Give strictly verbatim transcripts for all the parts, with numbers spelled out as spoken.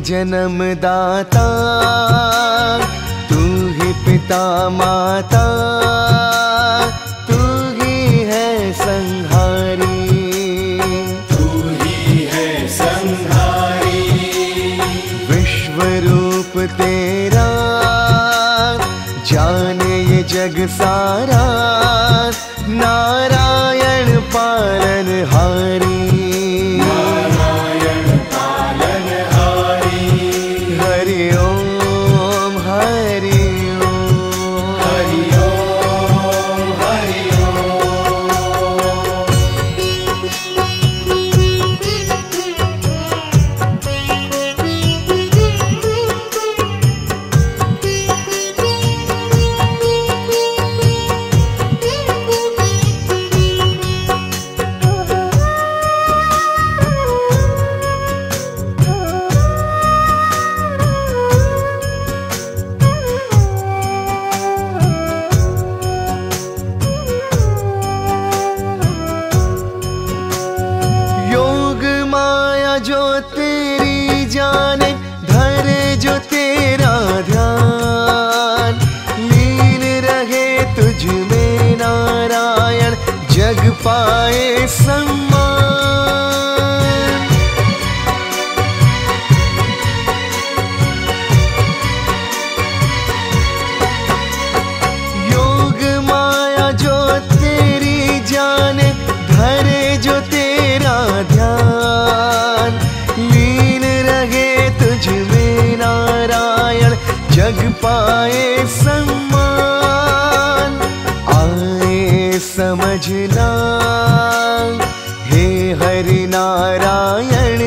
जन्मदाता, तू ही पिता माता, तू ही है संहारी, तू ही है संहारी। विश्व रूप तेरा जाने ये जग सारा, नारायण पालनहारी, जो तेरी जाने धरे जो तेरा ध्यान, लीन रहे तुझ में नारायण जग पाए सम्मान। योग माया जो तेरी जाने धरे जो तेरा ध्यान, लीन रहे तुझ में नारायण जग पाए सम्मान। आए समझना हे हरि नारायण,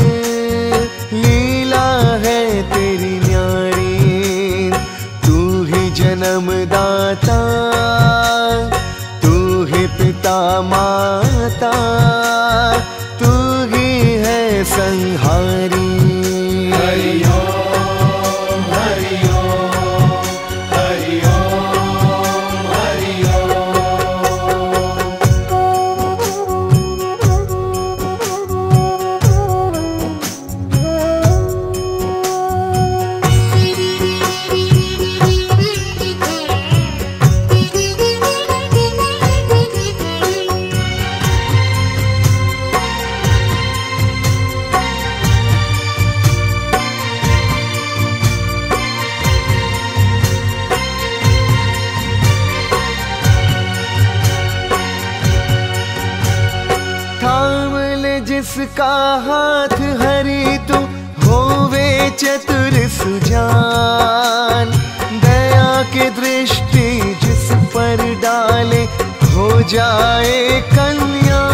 लीला है तेरी न्यारी, तू ही जन्मदाता, तू ही पिता माता, तू ही है संहारी। हरि ओम हरि ओम हरि ओम हरि जिसका हाथ हरि तू होवे चतुर सुजान, दया की दृष्टि जिस पर डाले हो जाए कल्याण।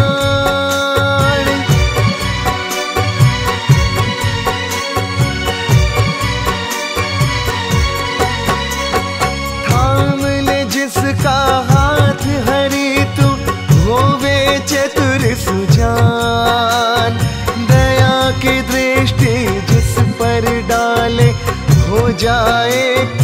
थाम ले जिसका हाथ हरि तू होवे चतुर सुजान, दया की दृष्टि जिस पर डाले हो जाए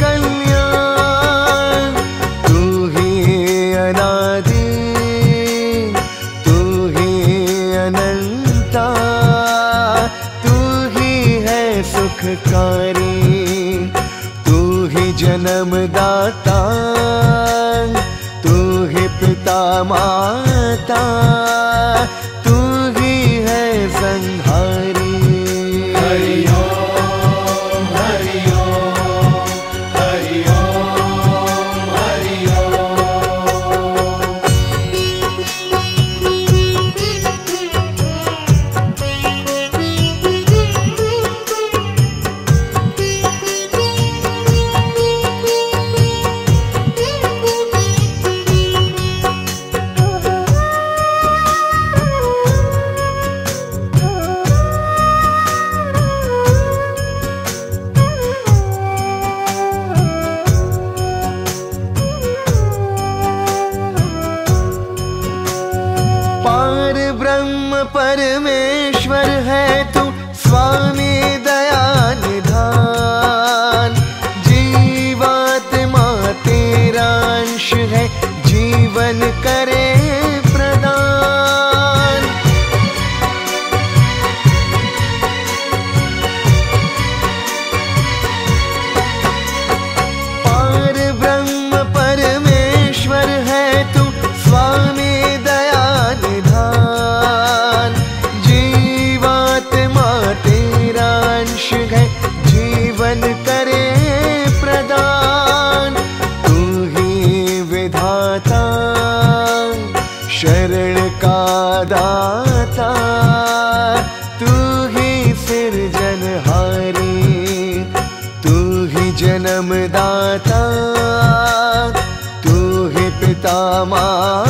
कल्याण। तू ही अनादि, तू ही अनंता, तू ही है सुखकारी, तू ही जन्मदाता, तू ही पिता माता, तू ही है संहारी। हरि ओम हरि ओम हरि ओम हरि परमेश्वर है तू स्वामी दया निधान, जीवात्मा तेरा अंश है जीवन करे प्रदान। माता, तू ही पिता माता।